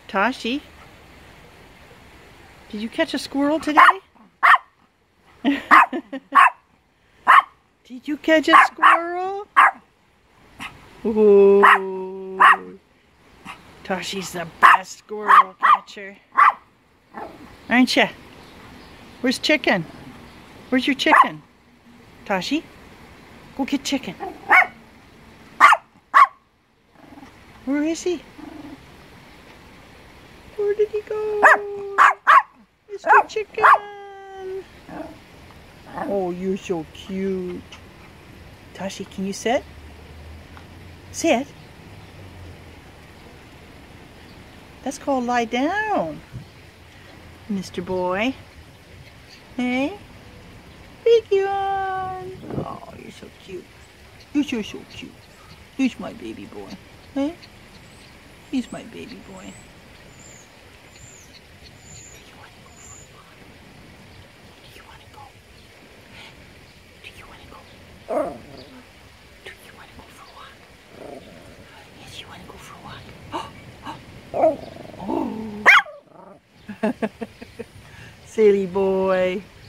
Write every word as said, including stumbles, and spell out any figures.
Tashi, did you catch a squirrel today? Did you catch a squirrel? Ooh. Tashi's the best squirrel catcher. Aren't you? Where's Chicken? Where's your chicken? Tashi, go get Chicken. Where is he? Where did he go? Mister Chicken. Oh, you're so cute. Tashi, can you sit? Sit? That's called lie down. Mister Boy. Hey? Big yawn. Oh, you're so cute. You're so, so cute. He's my baby boy. Hey? He's my baby boy. Do you want to go? Do you want to go? Do you want to go for a walk? Yes, you want to go for a walk. Oh! Oh. Silly boy.